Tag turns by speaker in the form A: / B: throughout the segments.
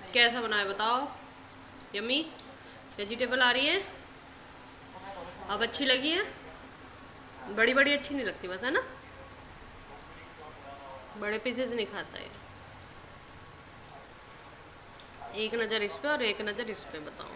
A: कैसा बना है बताओ। यम्मी। वेजिटेबल आ रही है। अब अच्छी लगी है। बड़ी बड़ी अच्छी नहीं लगती बस, है ना। बड़े पीसेस नहीं खाता है। एक नज़र इस पे और एक नज़र इस पे, बताओ।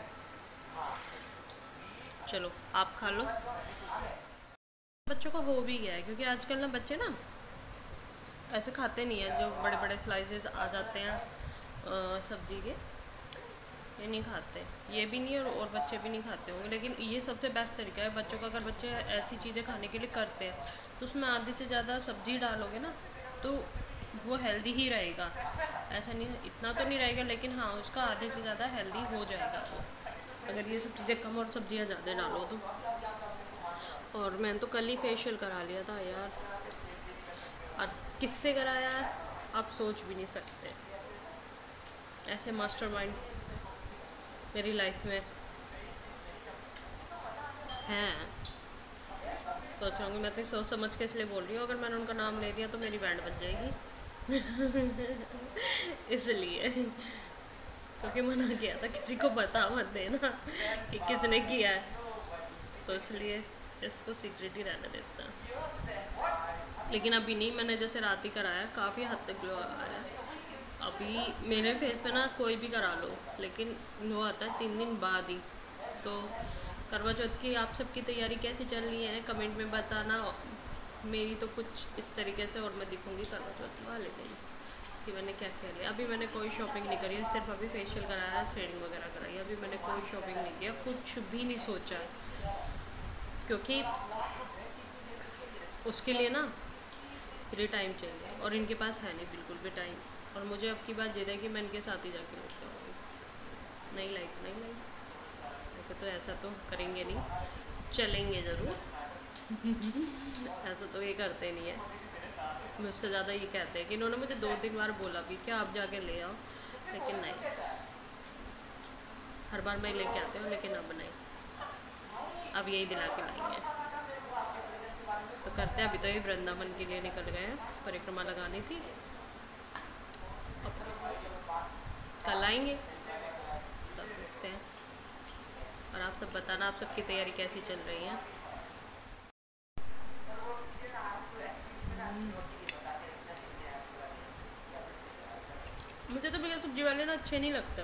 A: चलो आप खा लो। बच्चों को हो भी गया है क्योंकि आजकल ना बच्चे ना ऐसे खाते नहीं है, जो बड़े बड़े स्लाइसेस आ जाते हैं सब्जी के, ये नहीं खाते। ये भी नहीं और बच्चे भी नहीं खाते होंगे, लेकिन ये सबसे बेस्ट तरीका है बच्चों का। अगर बच्चे ऐसी चीज़ें खाने के लिए करते हैं तो उसमें आधे से ज़्यादा सब्जी डालोगे ना, तो वो हेल्दी ही रहेगा। ऐसा नहीं, इतना तो नहीं रहेगा, लेकिन हाँ उसका आधे से ज़्यादा हेल्दी हो जाएगा वो, अगर ये सब चीज़ें कम और सब्जियाँ ज़्यादा डालो तो। और मैंने तो कल ही फेशियल करा लिया था यार। और किससे कराया है आप सोच भी नहीं सकते। ऐसे मास्टरमाइंड मेरी लाइफ में हैं। सोच रहा हूँ मैं इतनी सोच समझ के इसलिए बोल रही हूँ, अगर मैंने उनका नाम ले दिया तो मेरी बैंड बज जाएगी। इसलिए, क्योंकि मना किया था किसी को बता मत देना कि किसने किया है, तो इसलिए इसको सीक्रेट ही रहने देता। लेकिन अभी नहीं, मैंने जैसे रात ही कराया, काफ़ी हद तक ग्लो आ रहा है। अभी मेरे फेस पे ना कोई भी करा लो, लेकिन ग्लो आता है 3 दिन बाद ही। तो करवा चौथ की आप सबकी तैयारी कैसी चल रही है कमेंट में बताना। मेरी तो कुछ इस तरीके से, और मैं दिखूँगी करवा चौथ वाले दिन कि मैंने क्या क्या लिया। अभी मैंने कोई शॉपिंग नहीं करी है, सिर्फ अभी फेशियल कराया है, थ्रेडिंग वगैरह कराई है। अभी मैंने कोई शॉपिंग नहीं किया, कुछ भी नहीं सोचा, क्योंकि उसके लिए ना फिर टाइम चाहिए, और इनके पास है नहीं बिल्कुल भी टाइम। और मुझे अब की बात ये है कि मैं इनके साथ ही जाके लेके आऊँगी। नहीं लाइक नहीं लाइक, ऐसे तो ऐसा तो करेंगे नहीं, चलेंगे ज़रूर। ऐसा तो ये करते नहीं है। मुझसे ज़्यादा ये कहते हैं कि इन्होंने मुझे 2-3 बार बोला भी कि आप जाके ले आओ, लेकिन नहीं, हर बार मैं लेके आती हूँ, लेकिन अब नहीं, अब यही दिला के लाई है। तो करते हैं, अभी तो ये वृंदावन के लिए निकल गए हैं, परिक्रमा लगानी थी, कल आएंगे तब देखते हैं। और आप सब बताना, आप सबकी तैयारी कैसी चल रही है। मुझे तो भैया सब्जी वाले ना अच्छे नहीं लगते,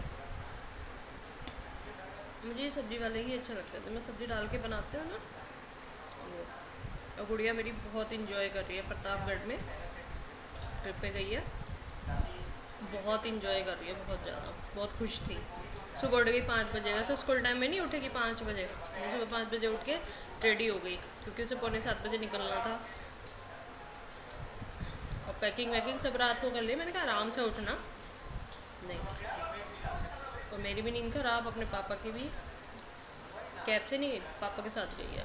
A: मुझे ये सब्जी वाले ही अच्छे लगते हैं। तो मैं सब्जी डाल के बनाते हो ना वो। और गुड़िया मेरी बहुत इंजॉय कर रही है, प्रतापगढ़ में ट्रिप पे गई है, बहुत इंजॉय कर रही है, बहुत ज़्यादा, बहुत खुश थी। सुबह उठ गई 5 बजे, वैसे स्कूल टाइम में नहीं उठेगी 5 बजे, सुबह 5 बजे उठ के रेडी हो गई, क्योंकि उसे पौने 7 बजे निकलना था। और पैकिंग वैकिंग सब रात को कर ली, मैंने कहा आराम से उठना। नहीं, तो मेरी भी नींद खराब, अपने पापा की भी। कैब से नहीं गई, पापा के साथ गई है।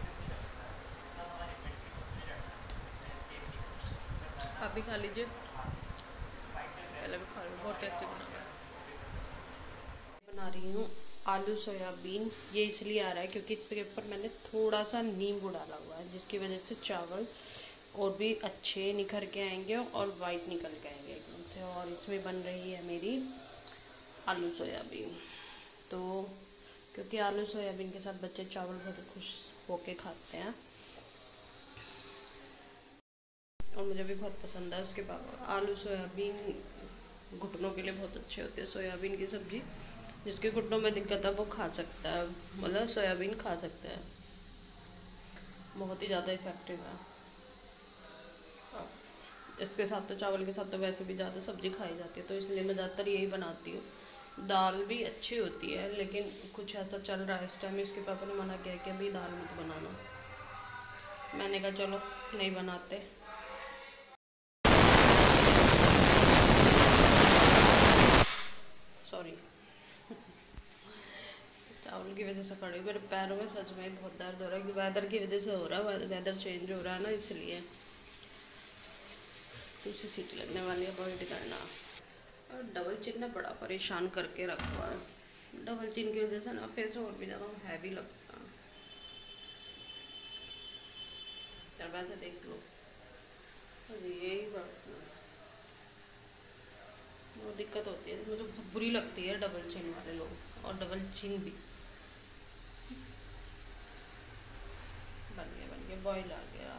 A: आप भी खा लीजिए, पहले भी खा लो, बहुत टेस्टी बना रही हूँ आलू सोयाबीन। ये इसलिए आ रहा है क्योंकि इसके ऊपर मैंने थोड़ा सा नींबू डाला हुआ है, जिसकी वजह से चावल और भी अच्छे निखर के आएंगे और वाइट निकल के आएंगे एकदम से। और इसमें बन रही है मेरी आलू सोयाबीन। तो क्योंकि आलू सोयाबीन के साथ बच्चे चावल बहुत खुश होके खाते हैं, और मुझे भी बहुत पसंद है। उसके बाद आलू सोयाबीन घुटनों के लिए बहुत अच्छे होते हैं। सोयाबीन की सब्ज़ी जिसके घुटनों में दिक्कत है वो खा सकता है, मतलब सोयाबीन खा सकता है, बहुत ही ज़्यादा इफ़ेक्टिव है। इसके साथ तो, चावल के साथ तो वैसे भी ज़्यादा सब्ज़ी खाई जाती है, तो इसलिए मैं ज़्यादातर यही बनाती हूँ। दाल भी अच्छी होती है, लेकिन कुछ ऐसा चल रहा है इस टाइम, इसके पापा ने मना किया कि अभी दाल मत बनाना। मैंने कहा चलो नहीं बनाते। सॉरी, चावल की वजह से खड़ी, मेरे पैरों में सच में बहुत दर्द हो रहा है, कि वेदर की वजह से हो रहा है, वेदर चेंज हो रहा है ना, इसलिए। दूसरी सीटी लगने वाली है, अवॉइड करना। और डबल चिन ने बड़ा परेशान करके रखा है, डबल चिन की वजह से ना फेस और भी ज़्यादा हैवी लगता है। यार वैसे देख लो, यही बात वो दिक्कत होती है, मुझे बहुत बुरी लगती है डबल चिन वाले लोग, और डबल चिन भी। बन गया बॉईल आ गया।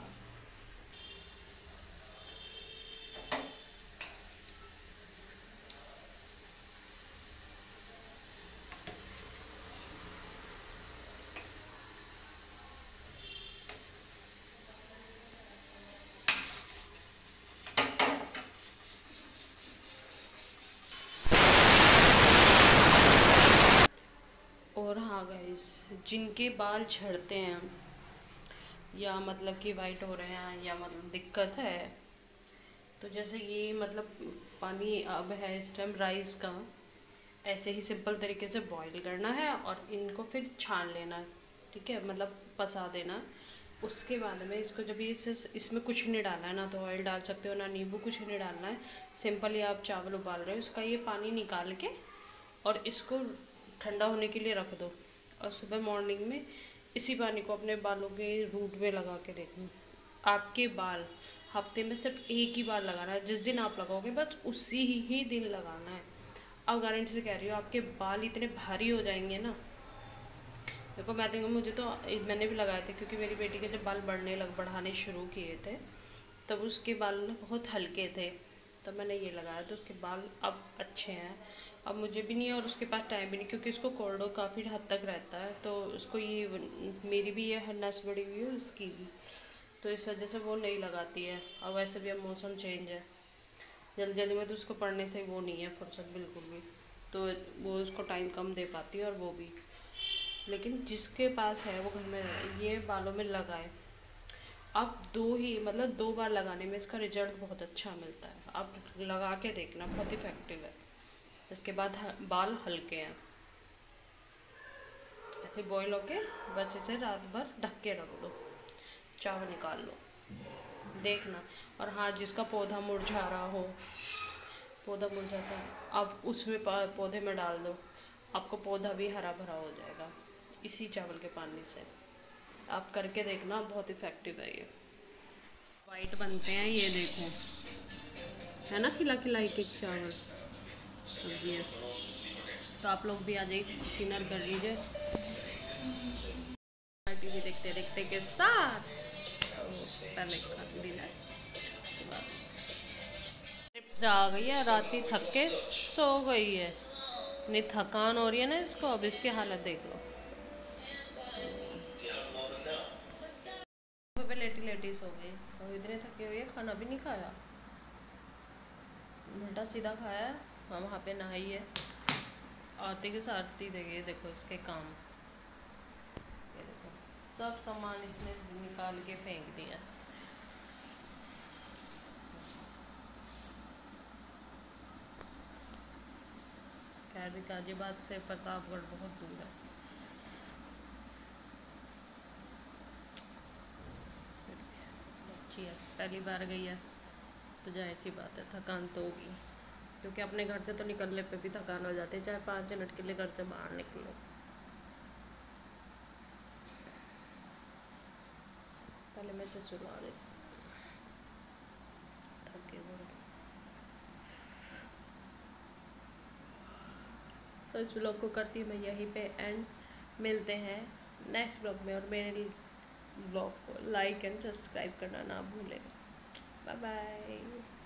A: और हाँ गाइस, जिनके बाल झड़ते हैं या मतलब कि वाइट हो रहे हैं या मतलब दिक्कत है, तो जैसे ये मतलब पानी अब है इस टाइम राइस का, ऐसे ही सिंपल तरीके से बॉईल करना है और इनको फिर छान लेना है, ठीक है, मतलब पसा देना। उसके बाद में इसको जब ये इसमें कुछ नहीं डालना है, ना तो ऑयल डाल सकते हो ना नींबू, कुछ नहीं डालना है। सिंपल ही आप चावल उबाल रहे हो, इसका ये पानी निकाल के और इसको ठंडा होने के लिए रख दो, और सुबह मॉर्निंग में इसी पानी को अपने बालों के रूट में लगा के देखना। आपके बाल हफ्ते में सिर्फ एक ही बार लगाना है, जिस दिन आप लगाओगे बस उसी ही दिन लगाना है। अब गारंटी से कह रही हूँ, आपके बाल इतने भारी हो जाएंगे ना। देखो मैं देखो, मुझे तो मैंने भी लगाए थे, क्योंकि मेरी बेटी के जब बाल बढ़ाने शुरू किए थे तब उसके बाल बहुत हल्के थे, तब मैंने ये लगाया, तो उसके बाल अब अच्छे हैं। अब मुझे भी नहीं है और उसके पास टाइम भी नहीं, क्योंकि उसको कोल्ड काफ़ी हद तक रहता है, तो उसको ये मेरी भी ये नस बड़ी हुई है उसकी भी, तो इस वजह से वो नहीं लगाती है। और वैसे भी अब मौसम चेंज है, जल्दी जल्दी में तो उसको पढ़ने से वो नहीं है फुर्सत बिल्कुल भी, तो वो उसको टाइम कम दे पाती है, और वो भी। लेकिन जिसके पास है वो घर में ये बालों में लगाए। आप दो बार लगाने में इसका रिजल्ट बहुत अच्छा मिलता है, आप लगा के देखना, बहुत इफेक्टिव है। इसके बाद बाल हल्के हैं, ऐसे बॉईल होके बस इसे रात भर ढक के रख दो, चावल निकाल लो, देखना। और हाँ, जिसका पौधा मुरझा रहा हो, पौधा मुरझाता है, आप उसमें पौधे में डाल दो, आपको पौधा भी हरा भरा हो जाएगा इसी चावल के पानी से। आप करके देखना, बहुत इफ़ेक्टिव है ये। वाइट बनते हैं ये देखो, है ना, खिला खिला एक एक चावल। अब ये तो आप लोग भी आ जाइए, डिनर कर लीजिए टीवी देखते देखते के साथ। तो पहले डिनर आ गई है, रात ही थक के सो गई है, इतनी थकान हो रही है ना इसको, अब इसकी हालत देख लो। पे लेटी लेटी सो गई, और इतने थके हुए खाना भी नहीं खाया, उल्टा सीधा खाया है। हाँ, वहाँ पे नहाई है, आते के साथ ही देखिए, देखो इसके काम, ये देखो सब सामान इसने निकाल के फेंक दिया। खैर भी गाजियाबाद से प्रतापगढ़ बहुत दूर है, अच्छी है, पहली बार गई है तो जाहिर सी बात है थकान तो होगी, क्योंकि अपने घर से तो निकलने पे भी थकान हो जाती है, चाहे 5 मिनट के लिए घर से बाहर निकलो। पहले मैं से सुना दे, थके हुए तो इस ब्लॉग को करती हूँ मैं यहीं पे एंड। मिलते हैं नेक्स्ट ब्लॉग में, और मेरे ब्लॉग को लाइक एंड सब्सक्राइब करना ना भूलें। Bye bye.